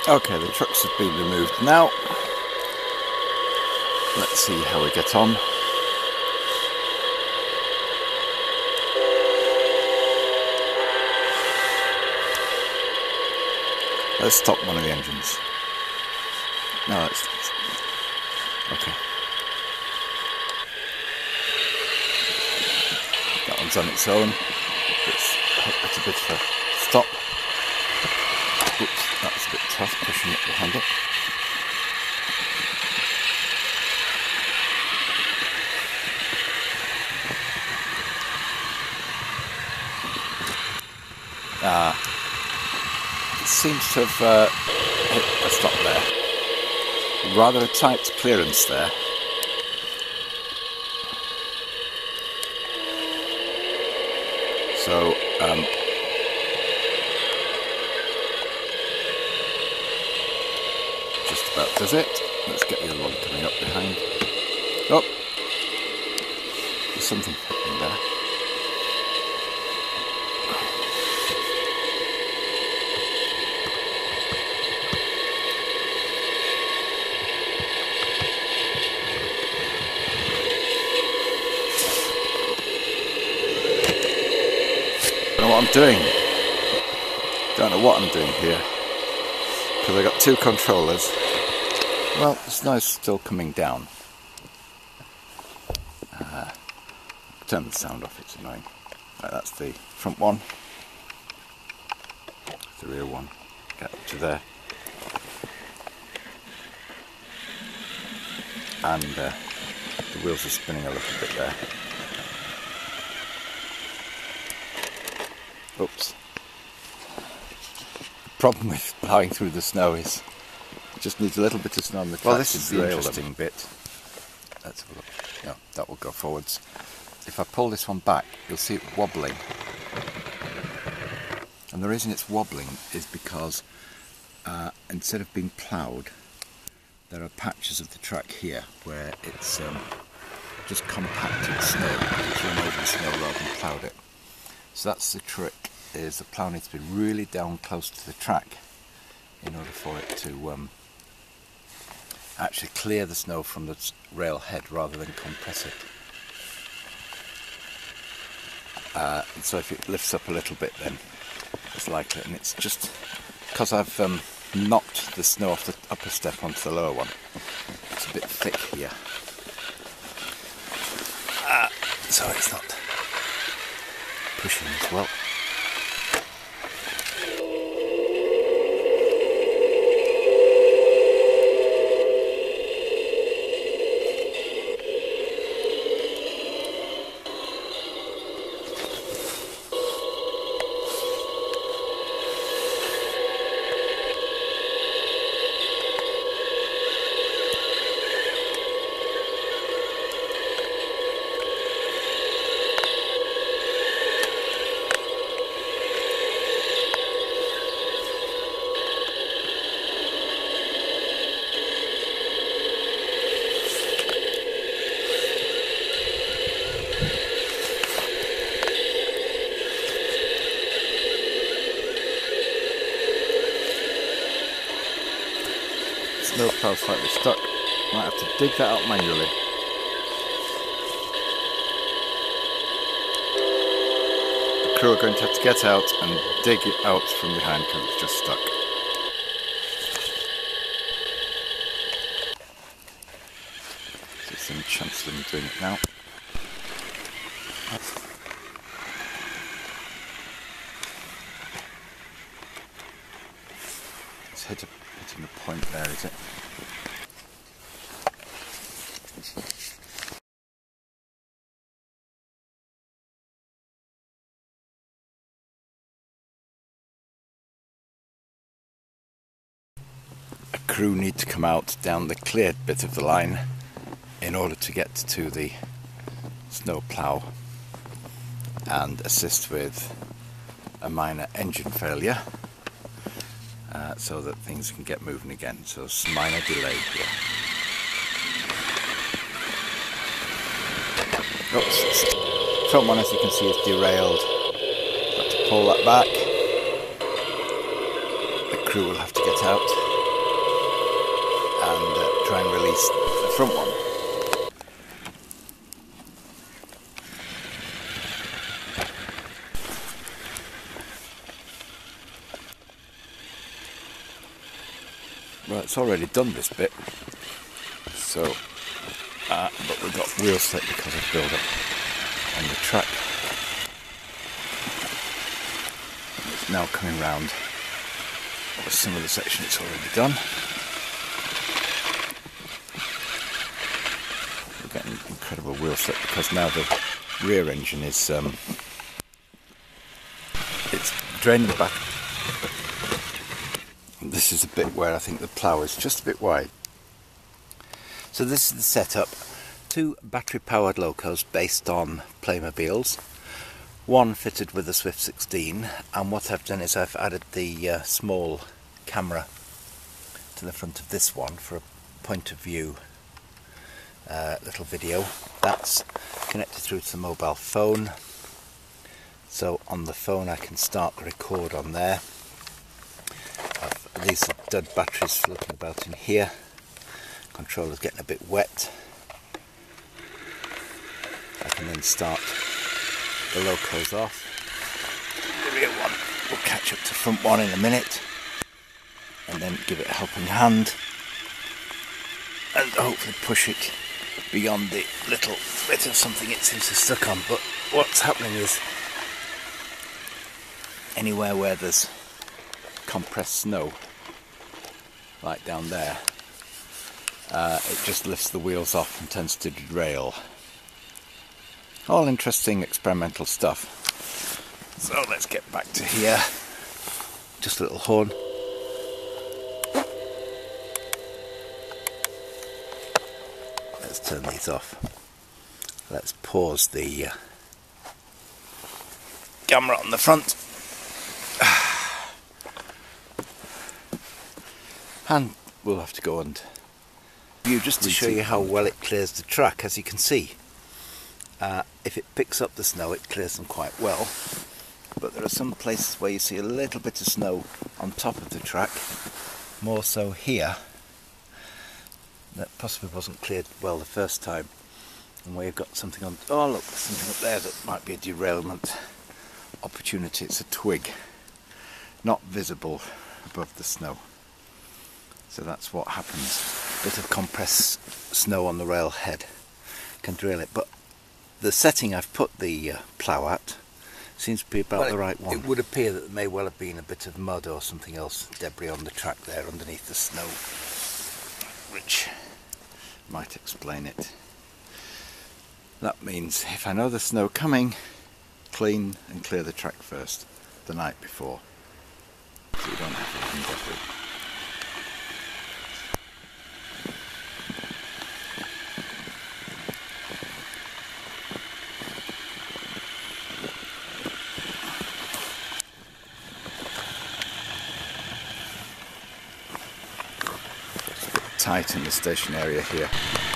Okay, the trucks have been removed now. Let's see how we get on. Let's stop one of the engines. No, that's okay. That one's on its own. It's a bit of a stop. Oops, that's a bit tough, pushing it behind it. It seems to have hit a stop there. Rather a tight clearance there. So just about does it. Let's get the other one coming up behind. Oh, there's something happening there. What I'm doing. Don't know what I'm doing here because I got two controllers. Well, the snow's still coming down. Turn the sound off, it's annoying. Right, that's the front one. The rear one. Get up to there. And the wheels are spinning a little bit there. Oops. The problem with ploughing through the snow is it just needs a little bit of snow on the track. Well, this is the interesting bit. Let's have a look. No, that will go forwards. If I pull this one back, you'll see it wobbling. And the reason it's wobbling is because instead of being ploughed, there are patches of the track here where it's just compacted snow. It's run over the snow rather than ploughed it. So that's the trick, is the plough needs to be really down close to the track in order for it to actually clear the snow from the rail head rather than compress it. And so if it lifts up a little bit, then it's likely, and it's just because I've knocked the snow off the upper step onto the lower one. It's a bit thick here, so it's not pushing as well. Snow plough slightly stuck. Might have to dig that out manually. The crew are going to have to get out and dig it out from behind because it's just stuck. There's some chance of them doing it now. It's hitting a point there, is it? A crew need to come out down the cleared bit of the line in order to get to the snow plough and assist with a minor engine failure. So that things can get moving again. So it's a minor delay here. Oops, front one, as you can see, is derailed. Got to pull that back. The crew will have to get out. and try and release the front one. Right, it's already done this bit, so but we've got wheel slip because of build up on the track. And it's now coming round some of the section it's already done. We're getting incredible wheel slip because now the rear engine is it's draining back. And this is a bit where I think the plough is just a bit wide. So this is the setup. 2 battery powered locos based on Playmobiles. One fitted with a Swift 16, and what I've done is I've added the small camera to the front of this one for a point of view little video. That's connected through to the mobile phone, so on the phone I can start the record on there. These are dud batteries floating about in here. Controller's getting a bit wet. I can then start the locos off. The rear one will catch up to front one in a minute, and then give it a helping hand and hopefully push it beyond the little bit of something it seems to stuck on. But what's happening is anywhere where there's compressed snow, like down there, it just lifts the wheels off and tends to derail. All interesting experimental stuff. So let's get back to here. Just a little horn. Let's turn these off. Let's pause the camera on the front. And we'll have to go and view just to show you how well it clears the track. As you can see, if it picks up the snow, it clears them quite well. But there are some places where you see a little bit of snow on top of the track, more so here, that possibly wasn't cleared well the first time. And where you've got something on, oh look, there's something up there that might be a derailment opportunity. It's a twig, not visible above the snow. So that's what happens. A bit of compressed snow on the rail head can derail it. But the setting I've put the plough at seems to be about the right one. It would appear that there may well have been a bit of mud or something else, debris on the track there underneath the snow, which might explain it. That means if I know the snow coming, clean and clear the track first, the night before, so you don't have any debris. Tight in the station area here.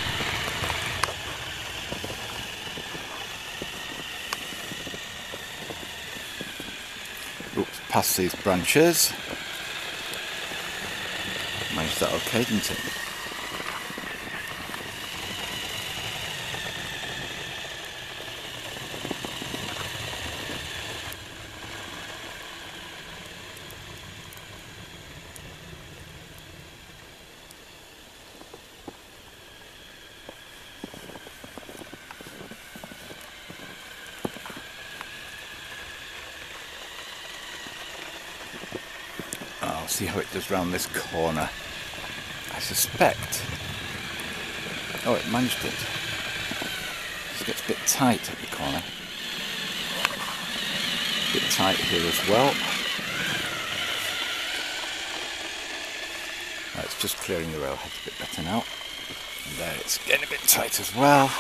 Oops, past these branches. Managed that okay, didn't it? I'll see how it does round this corner. I suspect... oh, it managed it. It gets a bit tight at the corner. A bit tight here as well. It's just clearing the railhead a bit better now. And there it's getting a bit tight as well.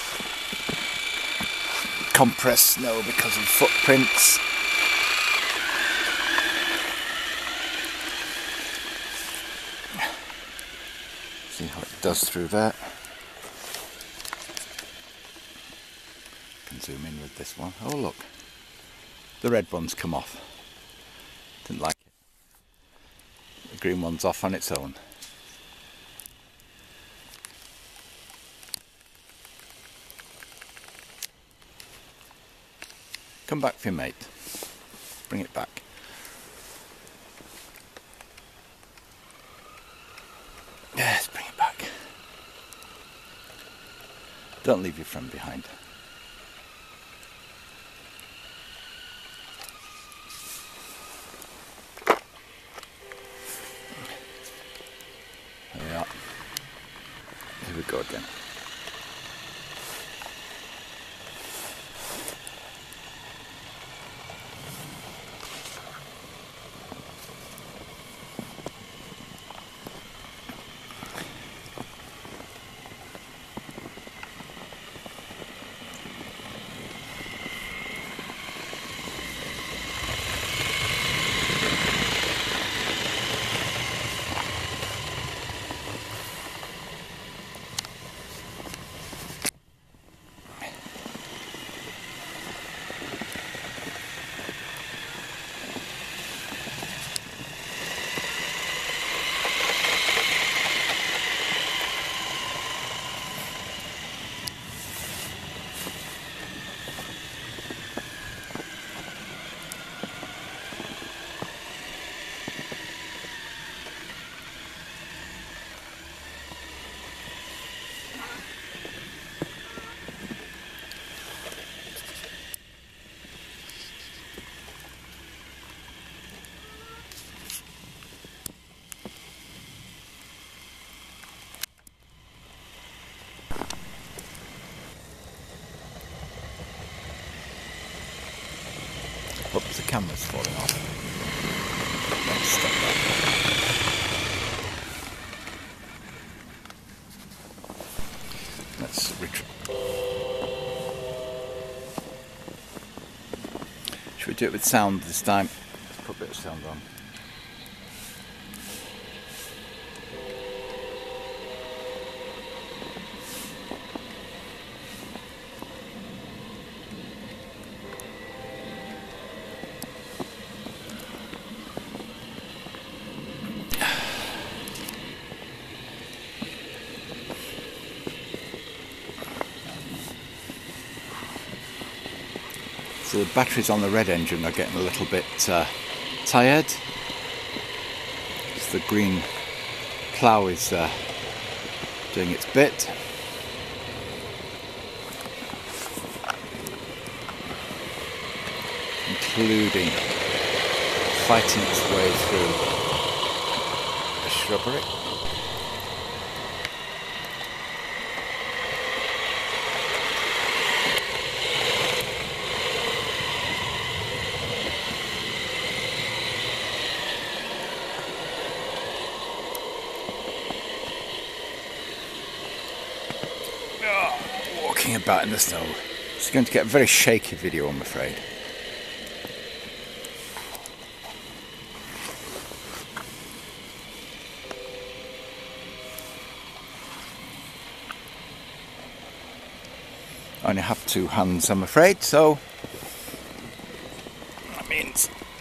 Compressed snow because of footprints. See how it does through there. Can zoom in with this one. Oh look, the red one's come off. Didn't like it. The green one's off on its own. Come back for your mate. Bring it back. Yes, bring it back. Don't leave your friend behind. There we are. Here we go again. Oops, the camera's falling off. Let's stop that. Let's retrieve. Should we do it with sound this time? Let's put a bit of sound on. So the batteries on the red engine are getting a little bit tired. The green plough is doing its bit. Including fighting its way through the shrubbery. Walking about in the snow. It's going to get a very shaky video, I'm afraid. I only have two hands, I'm afraid, so that means